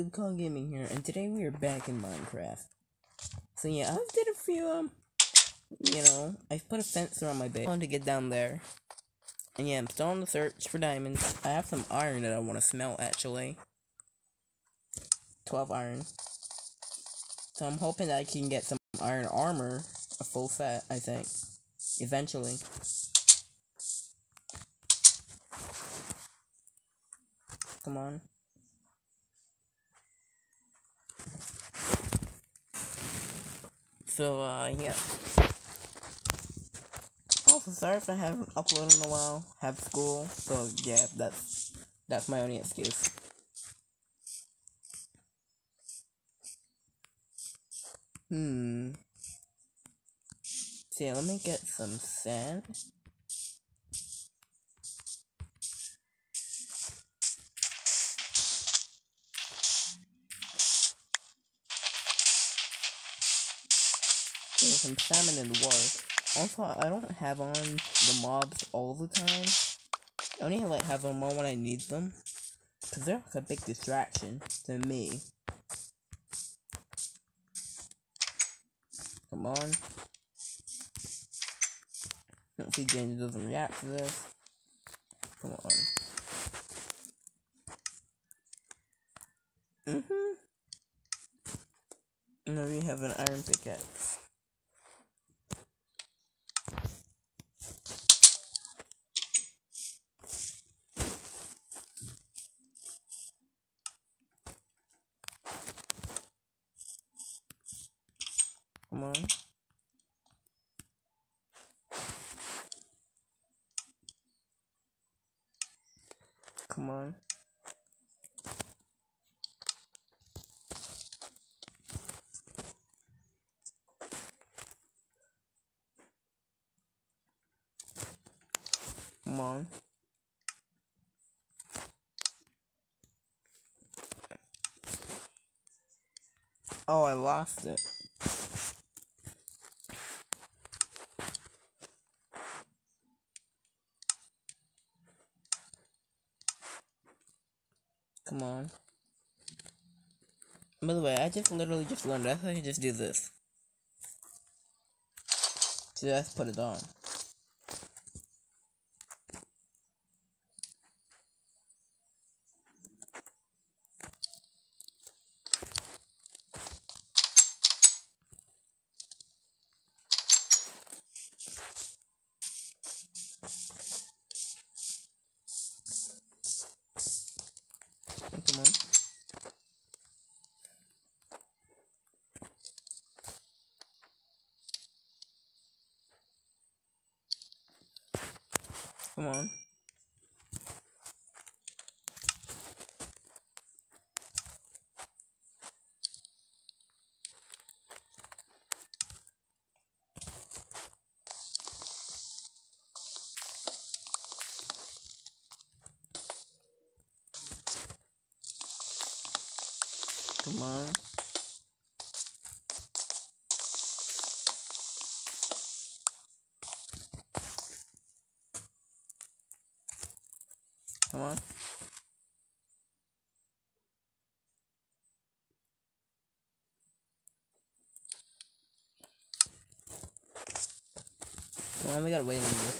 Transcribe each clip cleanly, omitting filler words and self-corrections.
YouTube Call Gaming here, and today we are back in Minecraft. So yeah, I did a few, I put a fence around my base. I wanted to get down there. And yeah, I'm still on the search for diamonds. I have some iron that I want to smelt, actually. 12 iron. So I'm hoping that I can get some iron armor, a full set, I think. Eventually. Come on. So, yeah. Also, sorry if I haven't uploaded in a while. Have school, so yeah, that's my only excuse. So yeah, let me get some sand. There's some salmon in the water. Also, I don't have on the mobs all the time. I only have them on when I need them. Because they're like a big distraction to me. Come on. Don't see James doesn't react to this. Come on. And then we have an iron pickaxe. Come on. Come on. Come on. Oh, I lost it. Come on. By the way, I literally just learned. I can just do this. Just put it on. Come on. Come on. Come on. Come on. Come on, we gotta wait a minute.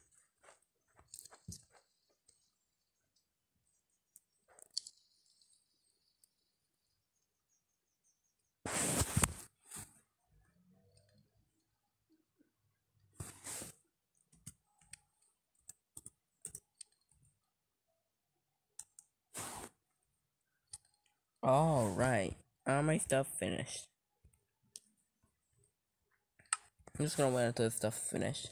Alright. All my stuff finished. I'm just gonna wait until the stuff finished.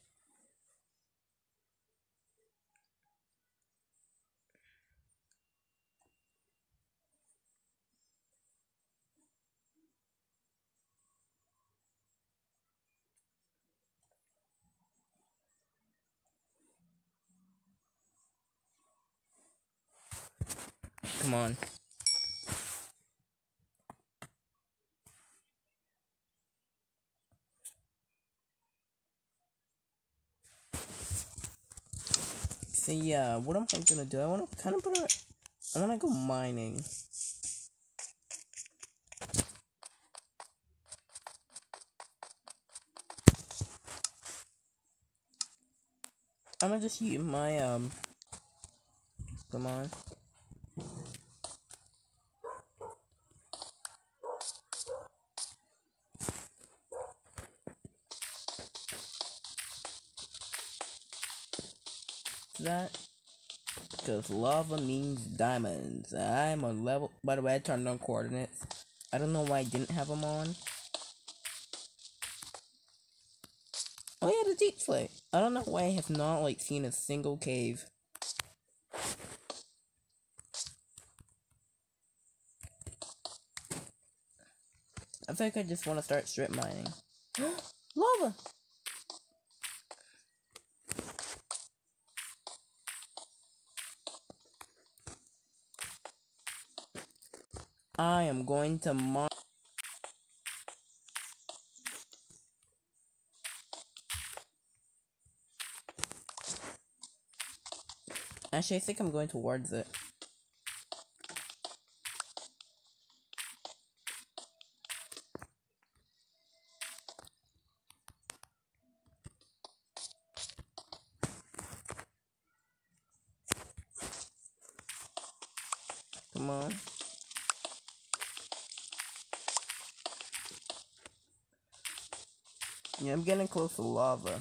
Come on. So yeah, what am I gonna do? I wanna go mining. I'm gonna just use my, come on. That? Because lava means diamonds. I'm on level, by the way, I turned on coordinates. I don't know why I didn't have them on. Oh yeah, the deep slate. I don't know why I have not, like, seen a single cave. I think I just want to start strip mining. Lava! I am going to mine. Actually, I think I'm going towards it. Come on. Yeah, I'm getting close to lava.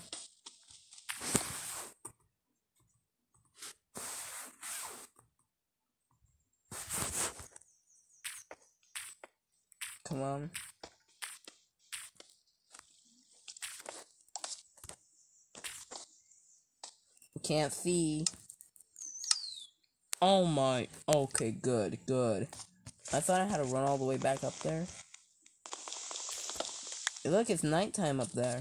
Come on. Can't see. Oh my. Okay, good, good. I thought I had to run all the way back up there. Hey, look, it's nighttime up there.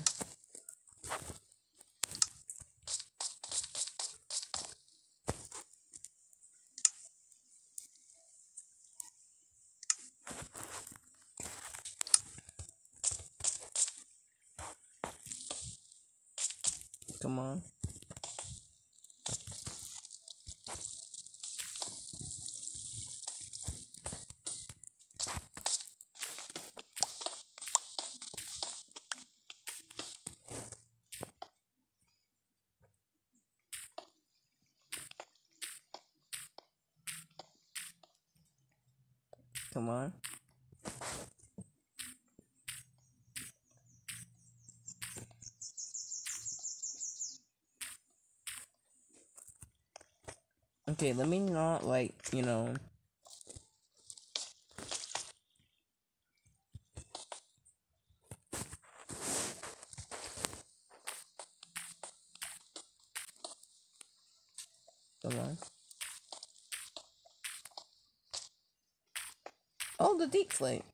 Come on. Come on. Okay, let me not, like, you know. Come on. Oh, the deep slate.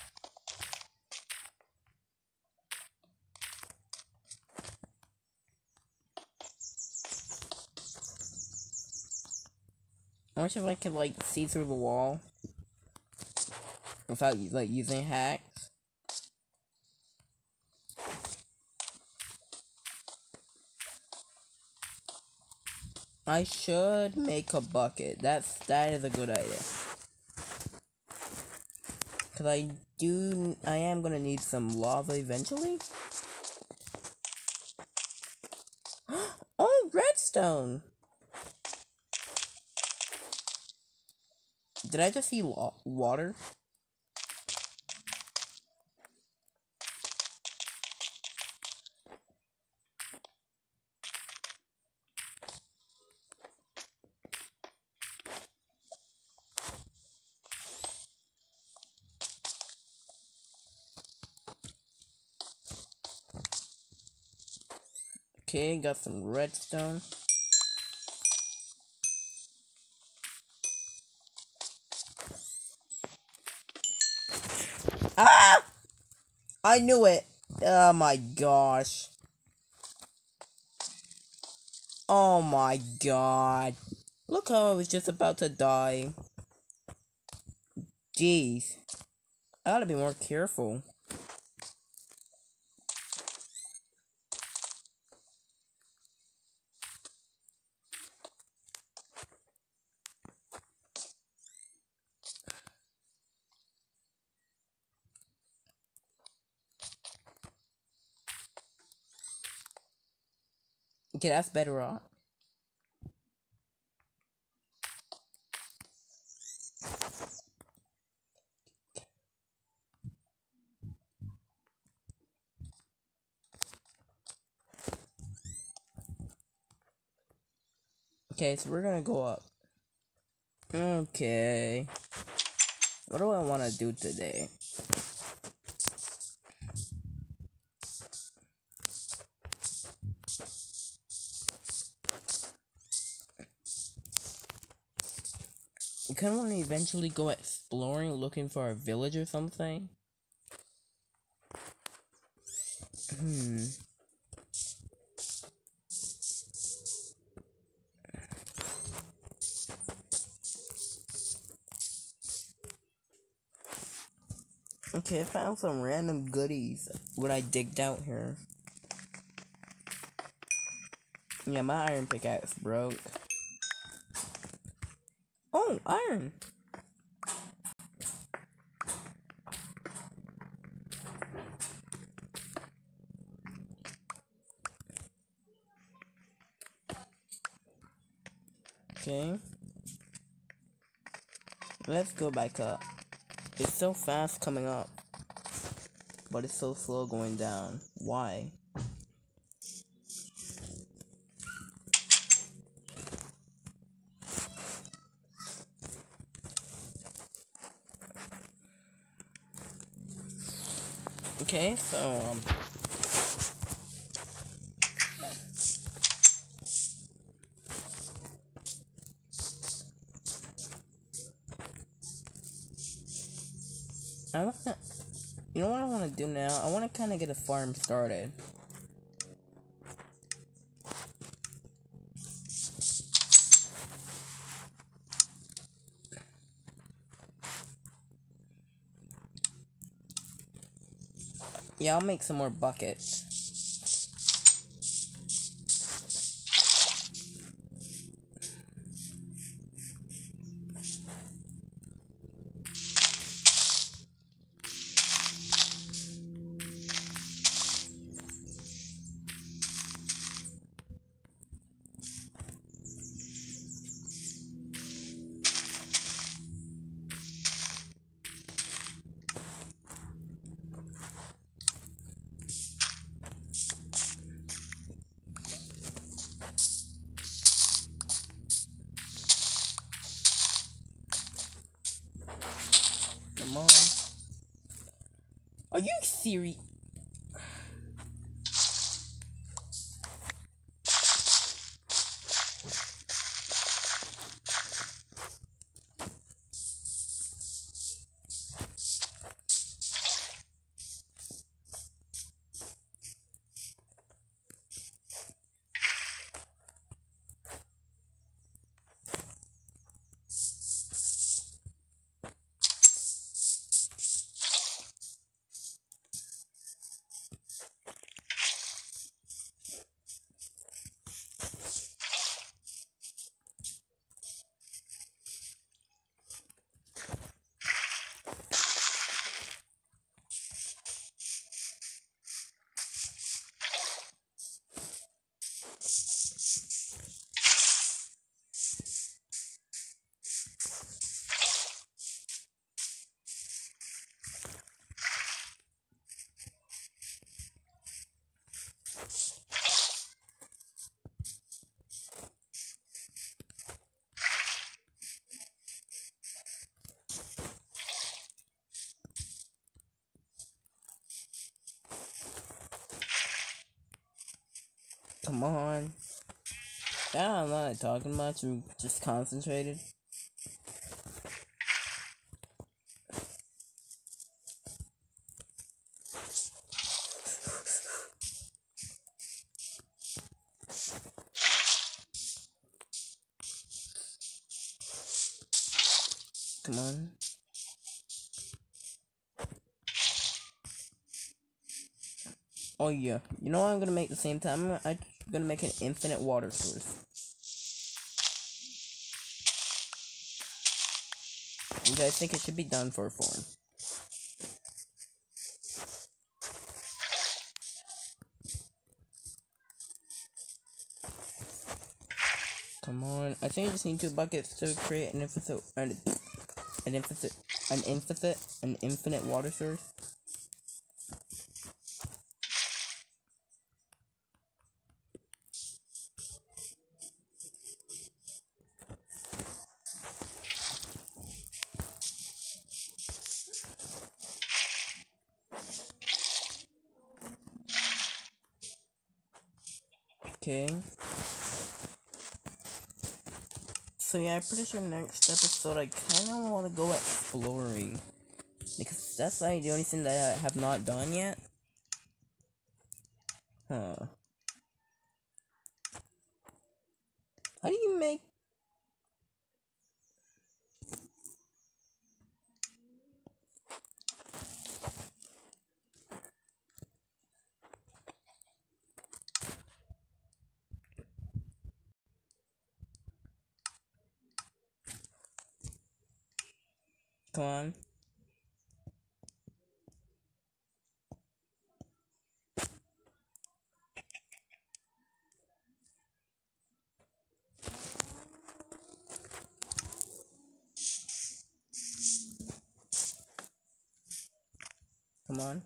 I wish if I could, like, see through the wall without, like, using hacks. I should make a bucket. That is a good idea. Cause I am gonna need some lava eventually. Oh, redstone! Did I just see water? Okay, got some redstone. Ah! I knew it! Oh my gosh. Oh my god. Look how I was just about to die. Jeez. I gotta be more careful. Okay, that's bedrock. Okay, so we're gonna go up. Okay. What do I want to do today? I kind of want to eventually go exploring, looking for a village or something. Okay, I found some random goodies. What I digged out here. Yeah, my iron pickaxe broke. Oh, iron! Okay. Let's go back up. It's so fast coming up, but it's so slow going down. Why? Okay, so, I wanna, you know what I want to do now? I want to kind of get a farm started. Yeah, I'll make some more buckets. Come on. Are you serious? Come on. I'm not talking much, I'm just concentrated. Come on. Oh yeah. You know what I'm gonna make at the same time? I'm gonna make an infinite water source. You guys think it should be done for a farm? Come on. I think I just need 2 buckets to create an infinite water source. Okay. So yeah, I'm pretty sure next episode I kinda wanna go exploring. Because that's like the only thing that I have not done yet. Huh. How do you make... Come on. Come on.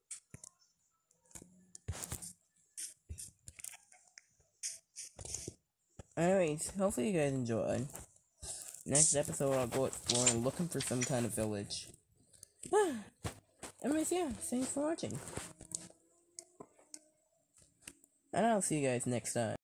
Anyways, hopefully you guys enjoyed. Next episode I'll go exploring looking for some kind of village. Anyways, yeah, thanks for watching. And I'll see you guys next time.